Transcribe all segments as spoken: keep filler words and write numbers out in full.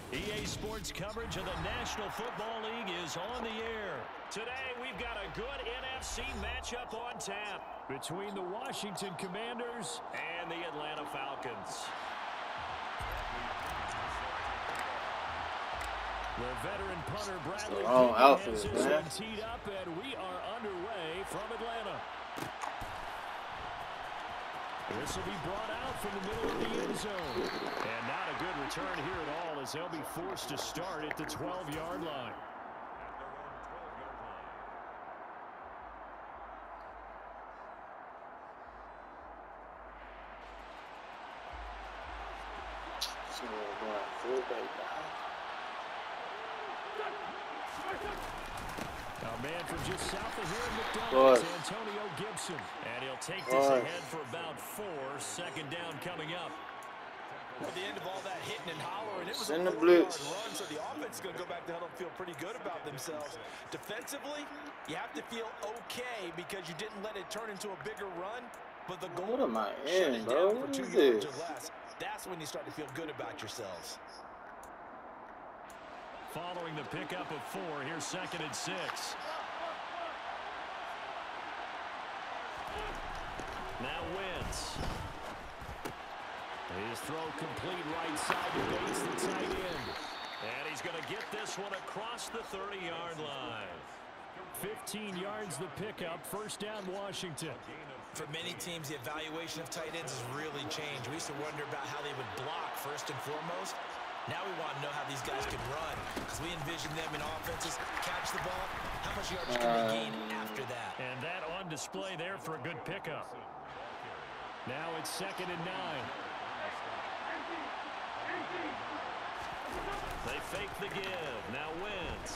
E A Sports coverage of the National Football League is on the air. Today, we've got a good N F C matchup on tap between the Washington Commanders and the Atlanta Falcons. The veteran punter Bradley oh, has this one teed up, and we are underway from Atlanta. This will be brought out from the middle of the end zone. And not a good return here at all, as they'll be forced to start at the twelve-yard line. A man from just south of here in McDonald's, Antonio Gibson. And he'll take this Boy. ahead for about four. Second down coming up. At the end of all that hitting and hollering, it was Send a the blitz. run, so the offense is going to go back to huddle and feel pretty good about themselves. Defensively, you have to feel okay because you didn't let it turn into a bigger run. But the goal, What am I shut in, it bro? down for What two is yards this? or less. That's when you start to feel good about yourselves. Following the pickup of four, here's second and six. Now Wentz. His throw complete right side to Bates, the tight end. And he's going to get this one across the thirty-yard line. fifteen yards the pickup, first down Washington. For many teams, the evaluation of tight ends has really changed. We used to wonder about how they would block first and foremost. Now we want to know how these guys can run, because we envision them in offenses catch the ball. How much yards can they gain after that? And that on display there for a good pickup. Now it's second and nine. They fake the give. Now Wentz.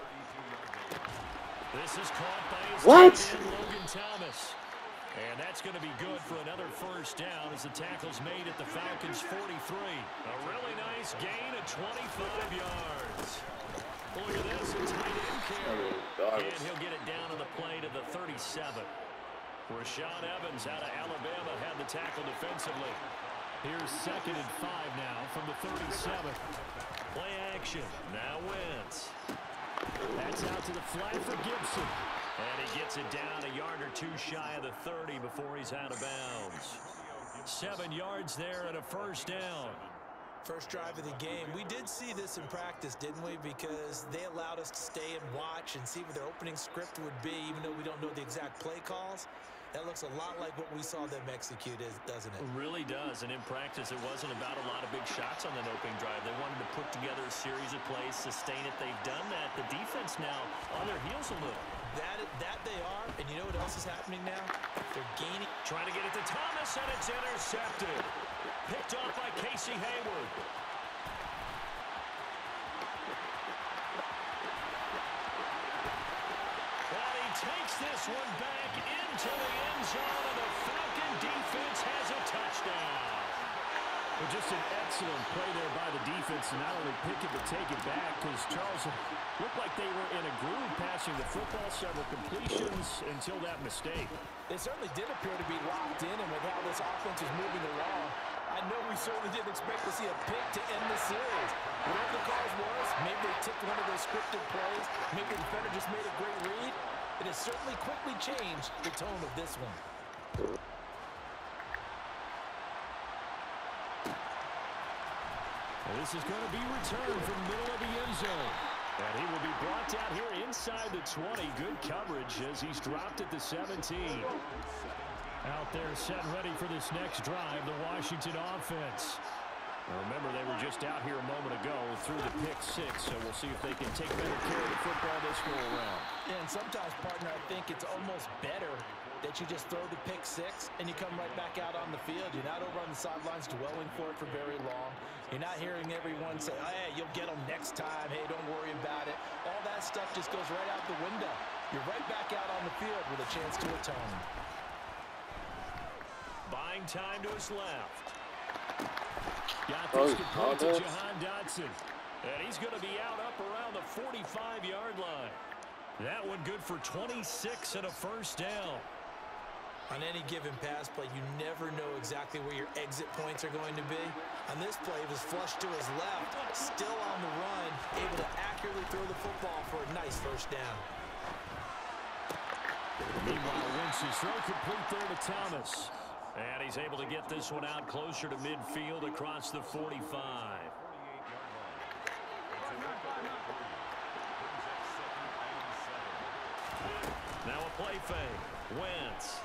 This is caught by his What? tight end, Logan Thomas. And that's going to be good for another first down as the tackle's made at the Falcons' forty-three. A really nice gain of twenty-five yards. Look at this, a tight end carry. And he'll get it down on the play to the thirty-seven. Rashaan Evans out of Alabama had the tackle defensively. Here's second and five now from the thirty-seven. Play action. Now Wentz. That's out to the flat for Gibson. And he gets it down a yard or two shy of the thirty before he's out of bounds. Seven yards there and a first down. First drive of the game. We did see this in practice, didn't we? Because they allowed us to stay and watch and see what their opening script would be, even though we don't know the exact play calls. That looks a lot like what we saw them execute, doesn't it? It really does. And in practice, it wasn't about a lot of big shots on that opening drive. They wanted to put together a series of plays, sustain it. They've done that. The defense now on their heels a little. That, that they are. And you know what else is happening now? They're gaining. Trying to get it to Thomas, and it's intercepted. Picked off by Casey Hayward. Well, he takes this one back into the end zone, and the Falcon defense has a touchdown. Well, just an excellent play there by the defense to not only pick it but take it back, because Charles looked like they were in a groove passing the football, several completions until that mistake. They certainly did appear to be locked in, and with how this offense is moving along, I know we certainly didn't expect to see a pick to end the series. Whatever the cause was, maybe they took one of those scripted plays, maybe the defender just made a great read. It has certainly quickly changed the tone of this one. This is going to be returned from the middle of the end zone. And he will be brought down here inside the twenty. Good coverage as he's dropped at the seventeen. Out there set ready for this next drive, the Washington offense. Now remember, they were just out here a moment ago through the pick six, so we'll see if they can take better care of the football this go around. Yeah, and sometimes, partner, I think it's almost better that you just throw the pick six and you come right back out on the field. You're not over on the sidelines dwelling for it for very long. You're not hearing everyone say, oh, hey, you'll get them next time. Hey, don't worry about it. All that stuff just goes right out the window. You're right back out on the field with a chance to atone. Buying time to his left. Got this complete to Jahan Dotson. And he's going to be out up around the forty-five-yard line. That one good for twenty-six and a first down. On any given pass play, you never know exactly where your exit points are going to be. On this play, he was flushed to his left, still on the run, able to accurately throw the football for a nice first down. Meanwhile, Wentz's throw complete there to Thomas. And he's able to get this one out closer to midfield across the forty-five. Now a play fake. Wentz.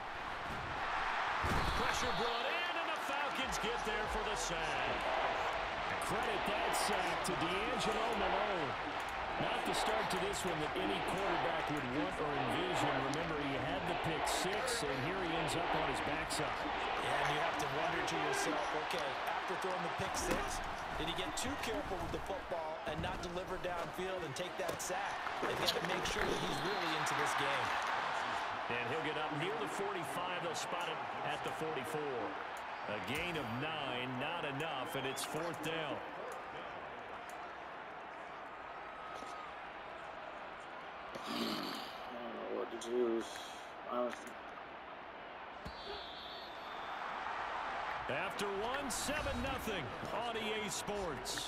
Pressure brought in, and the Falcons get there for the sack. Credit that sack to D'Angelo Malone. Not the start to this one that any quarterback would want or envision. Remember, he had the pick six, and here he ends up on his backside. Yeah, and you have to wonder to yourself, okay, after throwing the pick six, did he get too careful with the football and not deliver downfield and take that sack? They've got to make sure that he's really into this game. And he'll get up near the forty-five. They'll spot him at the forty-four. A gain of nine, not enough, and it's fourth down. I don't know what to do, honestly. After one, seven nothing on E A Sports.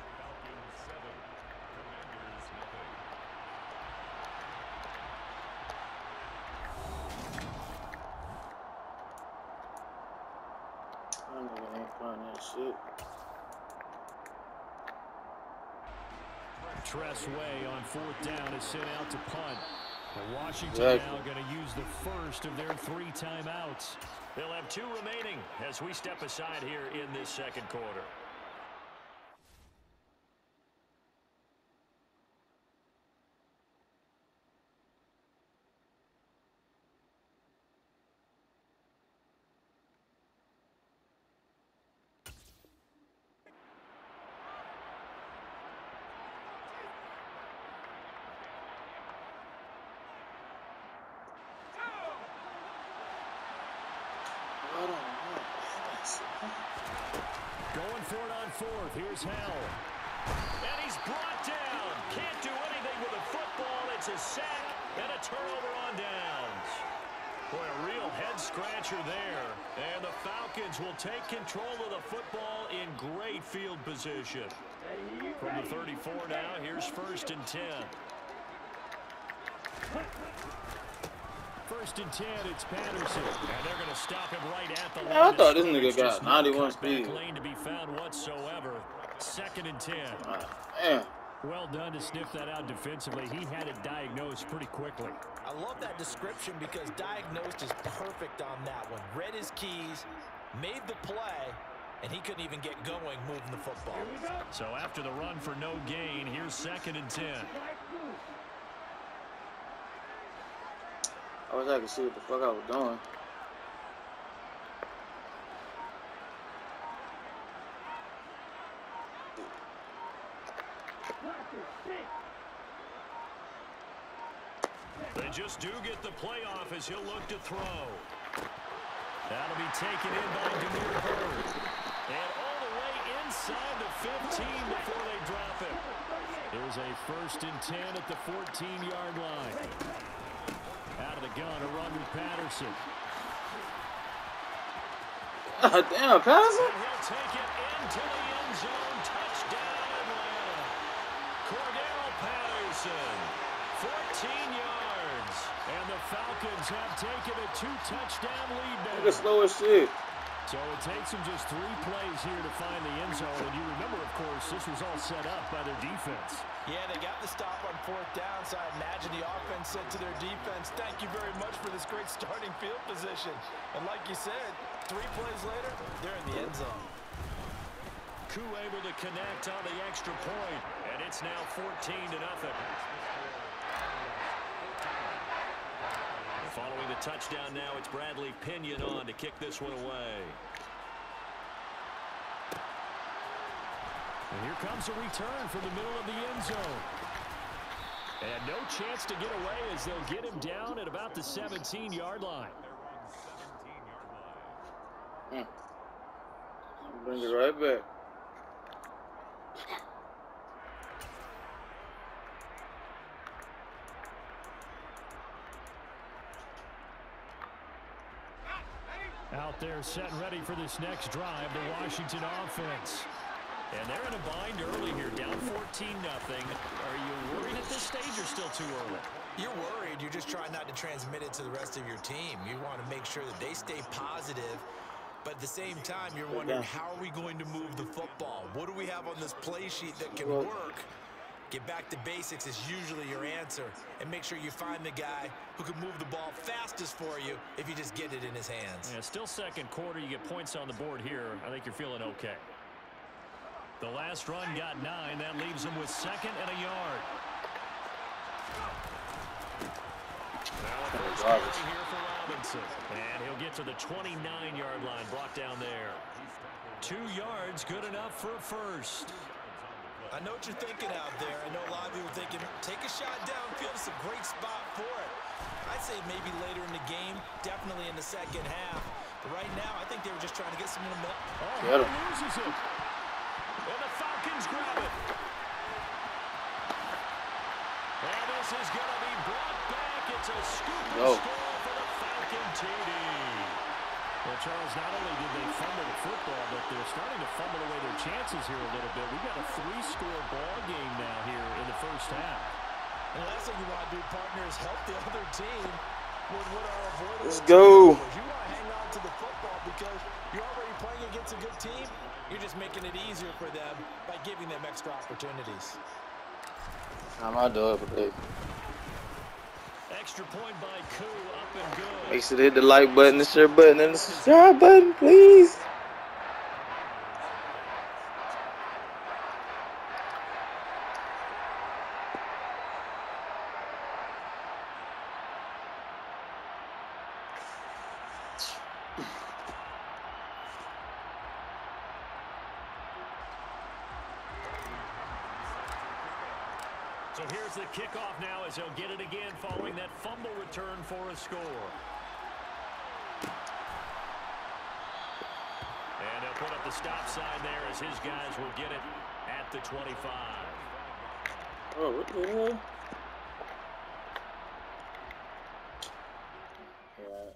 I don't even ain't fun that shit. Tress Way on fourth down is sent out to punt. And Washington Exactly. now going to use the first of their three timeouts. They'll have two remaining as we step aside here in this second quarter. Going for it on fourth. Here's Hell. And he's brought down. Can't do anything with the football. It's a sack and a turnover on downs. Boy, a real head-scratcher there. And the Falcons will take control of the football in great field position. From the thirty-four now, here's first and ten. First and ten, it's Patterson. And they're going to stop him right at the line. Yeah, I thought this It's nigga got just no ninety-one cutback speed. lane to be found whatsoever. Second and ten. Ah, damn. Well done to sniff that out defensively. He had it diagnosed pretty quickly. I love that description because diagnosed is perfect on that one. Read his keys, made the play, and he couldn't even get going moving the football. So after the run for no gain, here's second and ten. I wish I could see what the fuck I was doing. They just do get the playoff as he'll look to throw. That'll be taken in by Demir Bird. And all the way inside the fifteen before they drop it. There's a first and ten at the fourteen-yard line. Out of the gun, a run with Patterson. Ah, damn, Patterson? And he'll take it into the end zone. Touchdown, Atlanta. Cordell Patterson, fourteen yards. And the Falcons have taken a two-touchdown lead Nigga now. slow as shit. So it takes them just three plays here to find the end zone. And you remember, of course, this was all set up by their defense. Yeah, they got the stop on fourth down, so I imagine the offense said to their defense, thank you very much for this great starting field position. And like you said, three plays later, they're in the end zone. Koo able to connect on the extra point, and it's now fourteen to nothing. Following the touchdown now, it's Bradley Pinion on to kick this one away. And here comes a return from the middle of the end zone. And no chance to get away as they'll get him down at about the seventeen-yard line. Hmm. Bring it right back. They're set and ready for this next drive, the Washington offense. And they're in a bind early here, down fourteen nothing. Are you worried at this stage or still too early? You're worried. You're just trying not to transmit it to the rest of your team. You want to make sure that they stay positive. But at the same time, you're wondering, how are we going to move the football? What do we have on this play sheet that can work? Get back to basics is usually your answer. And make sure you find the guy who can move the ball fastest for you if you just get it in his hands. Yeah, still second quarter. You get points on the board here. I think you're feeling okay. The last run got nine. That leaves him with second and a yard. Now a first carry here for Robinson. And he'll get to the twenty-nine yard line, brought down there. Two yards, good enough for a first. I know what you're thinking out there. I know a lot of you are thinking, take a shot downfield. It's a great spot for it. I'd say maybe later in the game, definitely in the second half. But right now, I think they were just trying to get some momentum. Oh, he loses it. And the Falcons grab it. And this is going to be brought back. It's a scoop and score for the Falcon T D. Well, Charles, not only did they fumble the football, but they're starting to fumble away their chances here a little bit. We've got a three-score ball game now here in the first half. And the last thing you want to do, partner, is help the other team with what are avoidable. Let's go. You want to hang on to the football because you're already playing against a good team. You're just making it easier for them by giving them extra opportunities. How am I doing for this? Extra point by Koo, up and good. Make sure to hit the like button, the share button, and the subscribe button, please. So here's the kickoff now as he'll get it again following that fumble return for a score. And he'll put up the stop sign there as his guys will get it at the twenty-five. Oh, what the hell? Yeah.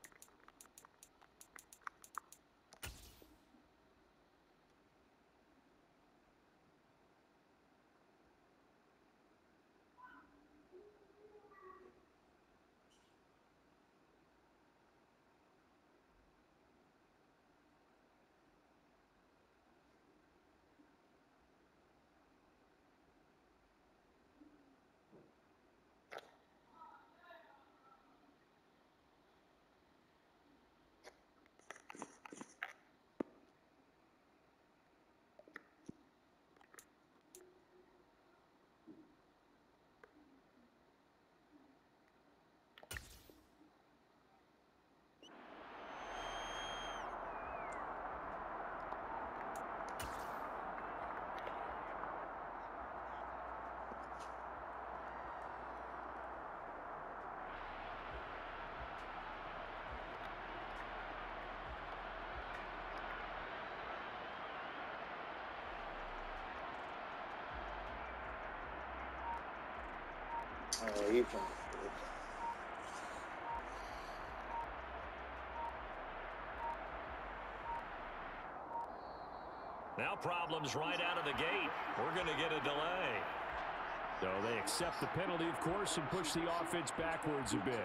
Oh, you can. Now problems right out of the gate. We're going to get a delay. So they accept the penalty, of course, and push the offense backwards a bit.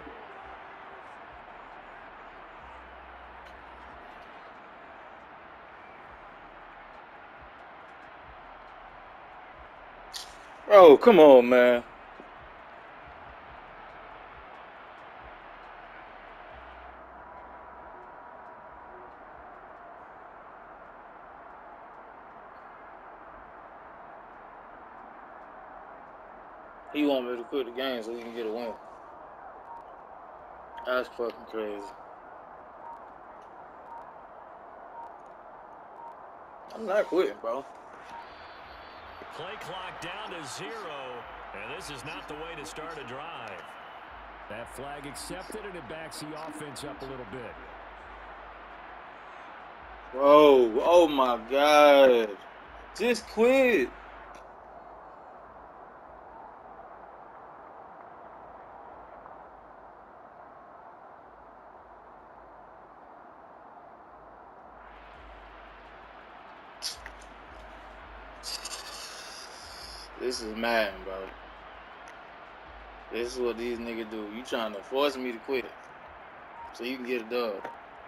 Bro, come on, man. He want me to quit the game so he can get a win. That's fucking crazy. I'm not quitting, bro. Play clock down to zero, and this is not the way to start a drive. That flag accepted, and it backs the offense up a little bit. Bro, oh my God. Just quit. This is mad, bro. This is what these niggas do. You trying to force me to quit so you can get a dub.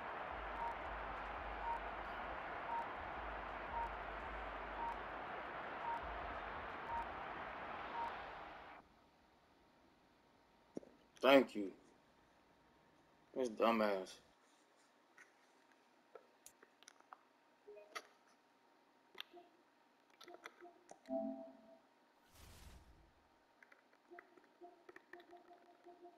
Thank you. This dumbass.